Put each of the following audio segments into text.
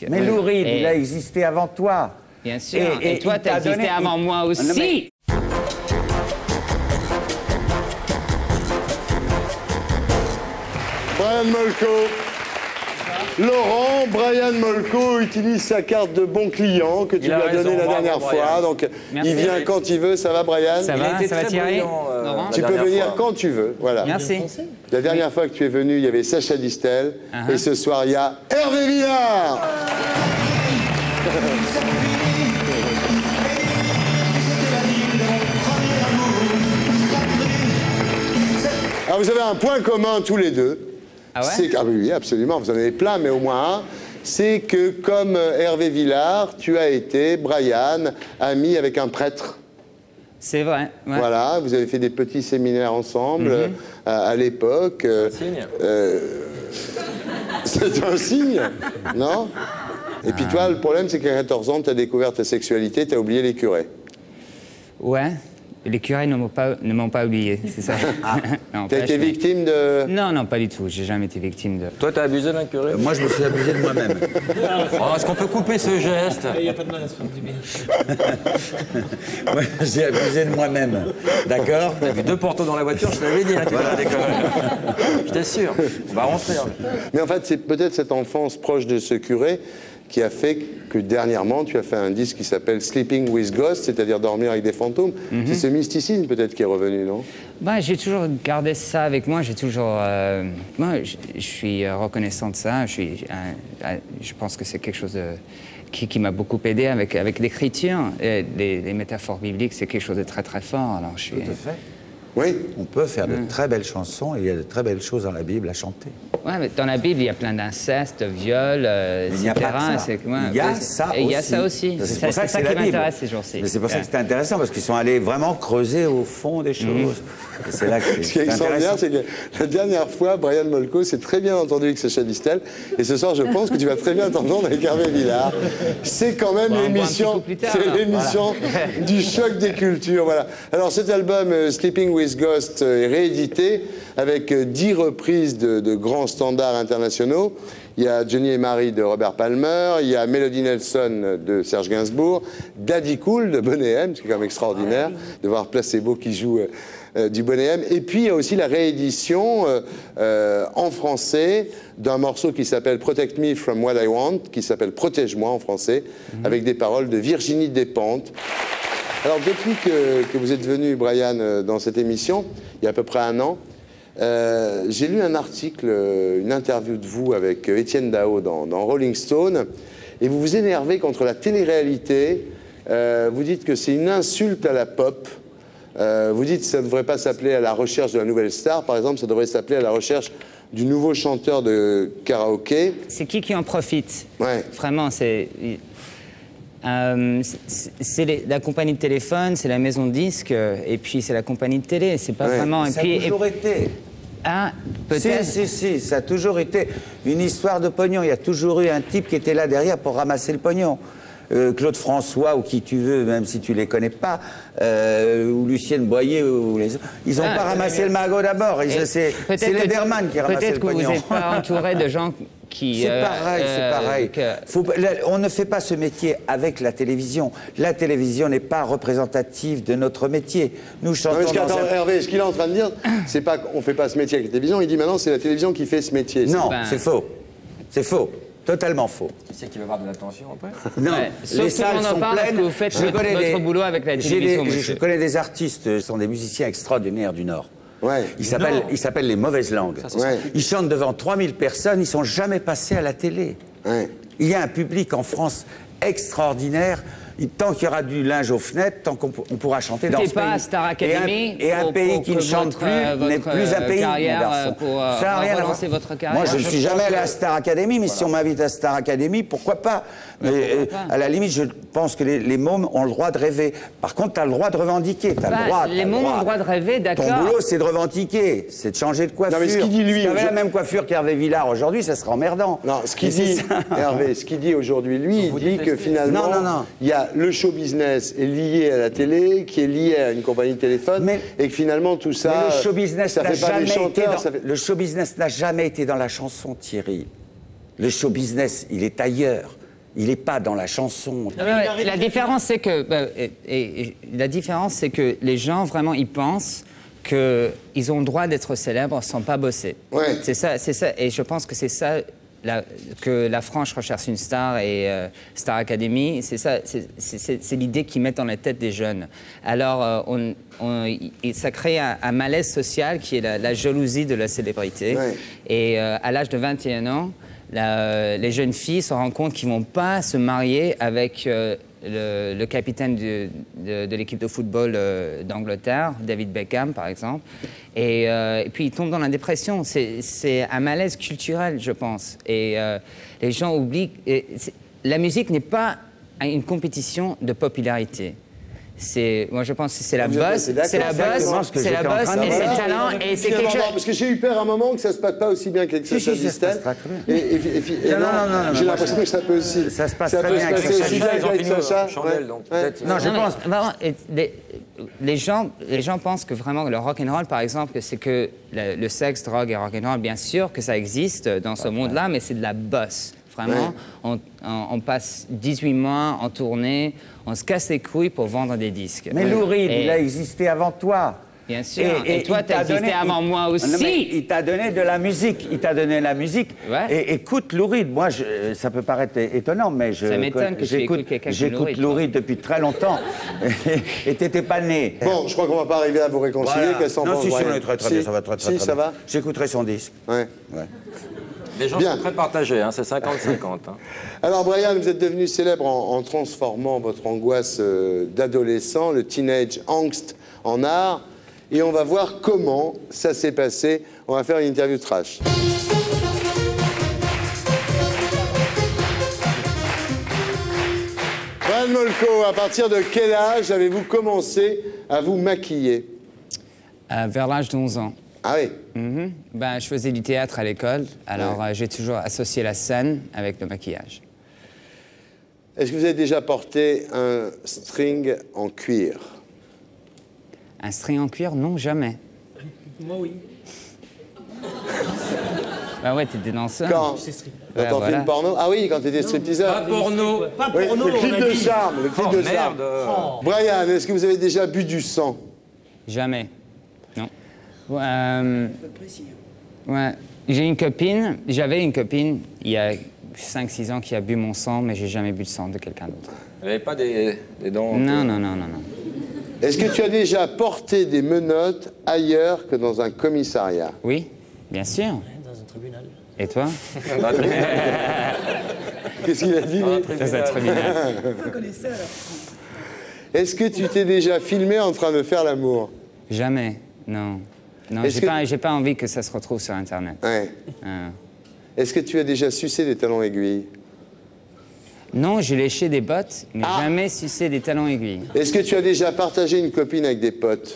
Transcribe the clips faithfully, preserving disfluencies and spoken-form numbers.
Mais Lou Reed, il a existé avant toi. Bien sûr. Et, et, et toi, tu as existé donné... avant il... moi aussi. Non, mais... Brian Molko. Laurent, Brian Molko utilise sa carte de bon client que tu lui as donnée la dernière fois. Donc, merci, il vient quand il veut. Ça va, Brian? Ça va, ça va Thierry euh, Tu peux venir fois. quand tu veux. Voilà. Merci. La dernière fois que tu es venu, il y avait Sacha Distel. Uh -huh. Et ce soir, il y a Hervé Villard. Alors, vous avez un point commun tous les deux. Ah ouais? Ah oui, absolument, vous en avez plein, mais au moins un. C'est que, comme Hervé Villard, tu as été, Brian, ami avec un prêtre. C'est vrai. Ouais. Voilà, vous avez fait des petits séminaires ensemble mm-hmm. à, à l'époque. C'est un signe. Euh, c'est un signe, non? Et puis toi, le problème, c'est qu'à quatorze ans, tu as découvert ta sexualité, tu as oublié les curés. Ouais. Les curés ne m'ont pas, ne m'ont pas oublié, c'est ça. Ah. T'as été mais... victime de... Non, non, pas du tout. J'ai jamais été victime de... Toi, t'as abusé d'un curé? euh, Moi, je me suis abusé de moi-même. Oh, est-ce qu'on peut couper ce geste? Il n'y a pas de mal à se faire du bien. Moi, j'ai abusé de moi-même. D'accord? T'as vu deux portos dans la voiture, je t'avais dit, hein, tu vas décoller. Je t'assure, on va rentrer. Hein. Mais en fait, c'est peut-être cette enfance proche de ce curé qui a fait que dernièrement, tu as fait un disque qui s'appelle Sleeping with Ghosts, c'est-à-dire dormir avec des fantômes. Mm-hmm. C'est ce mysticisme peut-être qui est revenu, non? Bah, j'ai toujours gardé ça avec moi. J'ai toujours... Euh, moi, je, je suis reconnaissant de ça. Je, suis, euh, je pense que c'est quelque chose de, qui, qui m'a beaucoup aidé avec, avec l'écriture. Les, les métaphores bibliques, c'est quelque chose de très, très fort. Alors, je suis... Tout à fait. Oui. On peut faire de mmh. très belles chansons et il y a de très belles choses dans la Bible à chanter. Ouais, mais dans la Bible, il y a plein d'inceste, de viols, euh, il n'y a pas que ça. Ouais, il y a ça aussi. Et il y a ça aussi. C'est ça, ça, ça qui m'intéresse ces jours-ci. C'est pour ça que c'était intéressant, parce qu'ils sont allés vraiment creuser au fond des choses. Mmh. C'est là que c'est Ce qui est extraordinaire, c'est que la dernière fois, Brian Molko s'est très bien entendu avec Sacha Distel. Et ce soir, je pense que tu vas très bien t'entendre avec Hervé Villard. C'est quand même l'émission c'est l'émission voilà. du choc des cultures. Voilà. Alors cet album, euh, Sleeping with Ghosts, euh, est réédité avec euh, dix reprises de, de grands standards internationaux. Il y a Johnny et Marie de Robert Palmer, il y a Melody Nelson de Serge Gainsbourg, Daddy Cool de Boney M, c'est quand même extraordinaire de voir Placebo qui joue euh, euh, du Boney M. Et puis il y a aussi la réédition euh, euh, en français d'un morceau qui s'appelle Protect Me From What I Want, qui s'appelle Protège-moi en français, mm-hmm. avec des paroles de Virginie Despentes. Alors depuis que, que vous êtes venu, Brian, dans cette émission, il y a à peu près un an, Euh, j'ai lu un article, une interview de vous avec Étienne Dao dans, dans Rolling Stone, et vous vous énervez contre la télé-réalité. Euh, vous dites que c'est une insulte à la pop. Euh, vous dites que ça ne devrait pas s'appeler à la recherche de la nouvelle star, par exemple, ça devrait s'appeler à la recherche du nouveau chanteur de karaoké. C'est qui qui en profite? Ouais. Vraiment, c'est... Euh, c'est la compagnie de téléphone, c'est la maison de disques, et puis c'est la compagnie de télé. C'est pas ouais. vraiment. Et ça puis, a toujours et... été. Ah, peut-être. Si, si, si, ça a toujours été une histoire de pognon. Il y a toujours eu un type qui était là derrière pour ramasser le pognon. Euh, Claude François ou qui tu veux, même si tu les connais pas, euh, ou Lucienne Boyer, ou les autres, ils n'ont ah, pas ramassé euh, le magot d'abord. C'est Lederman qui a ramassé le pognon. Peut-être que vous n'êtes pas entouré de gens qui... C'est euh, pareil, euh, c'est pareil. Que... Faut, là, on ne fait pas ce métier avec la télévision. La télévision n'est pas représentative de notre métier. Nous chantons... Non, mais dans attends, un... Hervé, ce qu'il est en train de dire, c'est pas qu'on ne fait pas ce métier avec la télévision, il dit maintenant c'est la télévision qui fait ce métier. Non, ben... c'est faux. C'est faux. Totalement faux. Qui c'est qui va avoir de l'attention après? Non, ouais. Les salles sont pleines. Que vous faites je votre, votre des... boulot avec la télévision. Des... Je connais des artistes, ce sont des musiciens extraordinaires du Nord. Ouais. Ils s'appellent les mauvaises langues. Ça, ouais. Ils chantent devant trois mille personnes, ils ne sont jamais passés à la télé. Ouais. Il y a un public en France extraordinaire. Tant qu'il y aura du linge aux fenêtres, tant qu'on pourra chanter dans ce pays. pas à Star Academy et un, et un pour, pays pour qui ne chante plus n'est plus un pays, carrière, mon garçon. Pour euh, ça a rien à voir. Votre carrière. Moi, je ne suis jamais allé à Star Academy, mais voilà. Si on m'invite à Star Academy, pourquoi pas? Mais, pourquoi pas? À la limite, je pense que les, les mômes ont le droit de rêver. Par contre, tu as le droit de revendiquer. As bah, le droit, les mômes ont le droit de rêver, d'accord. Ton boulot, c'est de revendiquer, c'est de changer de coiffure. Non, mais ce qu'il dit, lui, si tu avais la même coiffure qu'Hervé Villard aujourd'hui, ça serait emmerdant. Non, ce qu'il dit, Hervé, ce qu'il dit aujourd'hui, lui, il dit que finalement, non, non, non. il y a le show business est lié à la télé, qui est lié à une compagnie de téléphone, mais, et que finalement tout ça, mais le show business ça fait pas des chanteurs. Dans, ça fait... Le show business n'a jamais été dans la chanson, Thierry. Le show business, il est ailleurs. Il n'est pas dans la chanson. Non, mais la différence, c'est que bah, et, et, et, la différence, c'est que les gens vraiment, ils pensent qu'ils ont le droit d'être célèbres sans pas bosser. Ouais. C'est ça, c'est ça. Et je pense que c'est ça la, que la France recherche une star et euh, Star Academy. C'est ça, c'est l'idée qu'ils mettent dans la tête des jeunes. Alors, euh, on, on, et ça crée un, un malaise social qui est la, la jalousie de la célébrité. Ouais. Et euh, à l'âge de vingt et un ans. La, les jeunes filles se rendent compte qu'ils ne vont pas se marier avec euh, le, le capitaine du, de, de l'équipe de football euh, d'Angleterre, David Beckham, par exemple. Et, euh, et puis, ils tombent dans la dépression. C'est un malaise culturel, je pense. Et euh, les gens oublient... Et la musique n'est pas une compétition de popularité. Moi, je pense que c'est la bosse, c'est la bosse, c'est la bosse et c'est le talent. Et c'est quelque chose... Parce que j'ai eu peur à un moment que ça se passe pas aussi bien qu'avec Sacha Distel. Et, et, et, et non, non, non, non j'ai l'impression que ça peut aussi. Ça se passe très bien avec Sacha. Chandelle, donc peut-être. Non, je pense. Les, les gens, les gens pensent que vraiment le rock and roll, par exemple, c'est que le, le sexe, drogue et rock and roll, bien sûr que ça existe dans ce monde-là, mais c'est de la bosse. Vraiment, ouais. on, on, on passe dix-huit mois en tournée, on se casse les couilles pour vendre des disques. Mais Lou Reed, il a existé avant toi. Bien sûr. Et, et, et toi, tu as existé donné, avant il, moi aussi. Non, il t'a donné de la musique. Il t'a donné la musique. Ouais. Et écoute Lou Reed. Moi, je, ça peut paraître étonnant, mais je. Ça m'étonne que tu écoutes quelqu'un qui J'écoute Lou Reed depuis très longtemps. Et t'étais pas né. Bon, je crois qu'on va pas arriver à vous réconcilier. Voilà. Qu'elle s'en Non, pense, si, si, ouais. on est très, très si, bien. Ça va très, très, si, très ça bien. va. J'écouterai son disque. Ouais. Ouais. Les gens Bien. sont très partagés, hein, c'est cinquante cinquante. Hein. Alors, Brian, vous êtes devenu célèbre en, en transformant votre angoisse euh, d'adolescent, le teenage angst, en art. Et on va voir comment ça s'est passé. On va faire une interview trash. Brian Molko, à partir de quel âge avez-vous commencé à vous maquiller? euh, Vers l'âge de onze ans. Ah oui. Mm-hmm. Ben, je faisais du théâtre à l'école, alors ouais. euh, j'ai toujours associé la scène avec le maquillage. Est-ce que vous avez déjà porté un string en cuir? Un string en cuir? Non, jamais. Moi, oui. Bah ouais, t'étais danseur. Quand? Dans ouais, ton voilà. film porno? Ah oui, quand t'étais stripteaseur. Pas porno. Pas Oui, porno, le clip on a de dit. charme, le clip Oh, de merde. charme. Brian, est-ce que vous avez déjà bu du sang? Jamais. Non. Euh, ouais. J'ai une copine, j'avais une copine il y a cinq six ans qui a bu mon sang, mais j'ai jamais bu le sang de quelqu'un d'autre. Vous n'avez pas des, des dents? Non, non, non, non, non. Est-ce que tu as déjà porté des menottes ailleurs que dans un commissariat? Oui, bien sûr. Dans un tribunal. Et toi? Qu'est-ce qu'il a dit? Dans un tribunal. Vous connaissez alors? Est-ce que tu t'es déjà filmé en train de faire l'amour? Jamais, non. Non, Est-ce j'ai que- pas, j'ai pas envie que ça se retrouve sur Internet. Ouais. Ah. Est-ce que tu as déjà sucé des talons aiguilles? Non, j'ai léché des bottes, mais Ah. jamais sucé des talons aiguilles. Est-ce que tu as déjà partagé une copine avec des potes?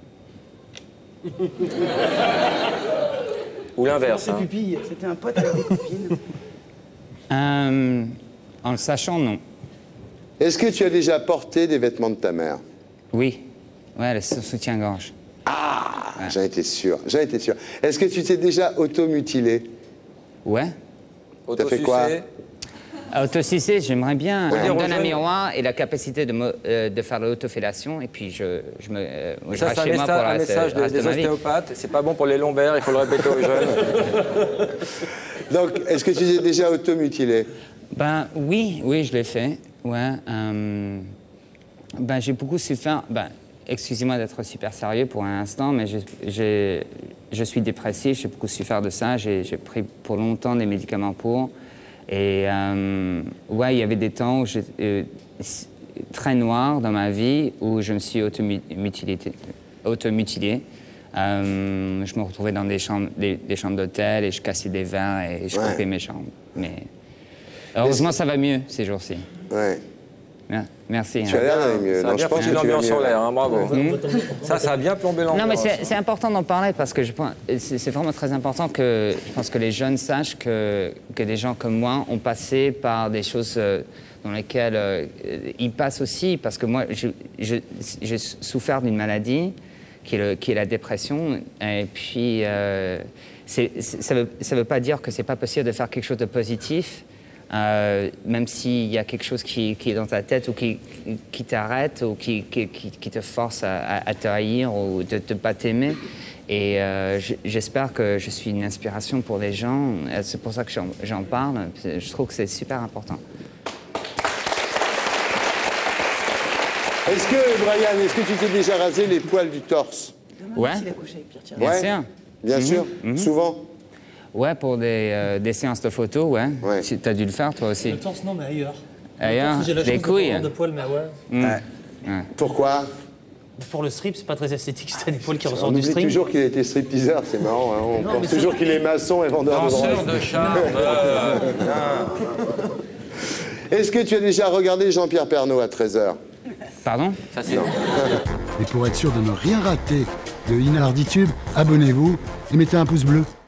Ou l'inverse. C'est Hein. pupille, c'était un pote avec des copines. Euh, en le sachant, non. Est-ce que tu as déjà porté des vêtements de ta mère? Oui. Ouais, le sou- soutien-gorge. Ah, j'en étais sûr, j'en étais sûr. Est-ce que tu t'es déjà automutilé? Ouais. T'as fait quoi? Autosucé. Autosucé, j'aimerais bien. Ouais. On me Dire aux donne un jeunes- miroir et la capacité de, me- euh, de faire l'autofellation, et puis je, je me. euh, je Ça, reste c'est un, chez moi messa- pour le un reste- message le des, reste de des ma vie. ostéopathes. C'est pas bon pour les lombaires, il faut le répéter aux jeunes. Donc, est-ce que tu t'es déjà automutilé? Ben oui, oui, je l'ai fait. Ouais. euh, ben j'ai beaucoup souffert. Ben, excusez-moi d'être super sérieux pour un instant, mais je, j'ai- je suis dépressif, j'ai beaucoup souffert de ça. J'ai j'ai pris pour longtemps des médicaments pour. Et euh, ouais, il y avait des temps où j'étais euh, s- très noirs dans ma vie où je me suis automutilé. automutilé. Euh, je me retrouvais dans des chambres, des, des chambres d'hôtel et je cassais des verres et je Ouais. coupais mes chambres. Mais heureusement, ça va mieux ces jours-ci. Ouais. Mer- Merci. Tu as hein. l'air d'aller mieux. Ça a Non, bien je pense foutu que tu vas l'ambiance mieux. en l'air, hein, bravo. Hmm. Ça, ça a bien plombé l'ambiance. Non, mais c'est c'est important d'en parler parce que je pense c'est c'est vraiment très important que je pense que les jeunes sachent que, que des gens comme moi ont passé par des choses euh, dans lesquelles euh, ils passent aussi. Parce que moi, je- je- j'ai souffert d'une maladie qui est, le- qui est la dépression. Et puis, euh, c'est- c'est- ça ne veut, ça veut pas dire que c'est pas possible de faire quelque chose de positif. Euh, même s'il y a quelque chose qui, qui est dans ta tête ou qui, qui t'arrête ou qui, qui, qui te force à, à, à te haïr ou de ne pas t'aimer. Et euh, j'espère que je suis une inspiration pour les gens. C'est pour ça que j'en parle. Je trouve que c'est super important. Est-ce que, Brian, est-ce que tu t'es déjà rasé les poils du torse? Ouais. Bien ouais. sûr. Bien mm-hmm. sûr. Mm-hmm. Souvent. Ouais, pour des, euh, des séances de photos, ouais. ouais. Tu as dû le faire, toi aussi. Le torse, non, mais ailleurs. Ailleurs, j'ai la les chance couilles. De, de poils, mais ouais. Mm. ouais. ouais. Pourquoi? Pour le strip, c'est pas très esthétique, c'est des poils qui ressortent on du string. On oublie toujours qu'il a été stripteaseur, c'est marrant. Hein. On non, pense toujours qu'il est maçon et vendeur de drogue. Danseur de charme. Est-ce que tu as déjà regardé Jean-Pierre Pernaut à treize heures? Pardon? Ça, c'est... Et pour être sûr de ne rien rater de Inarditube, abonnez-vous et mettez un pouce bleu.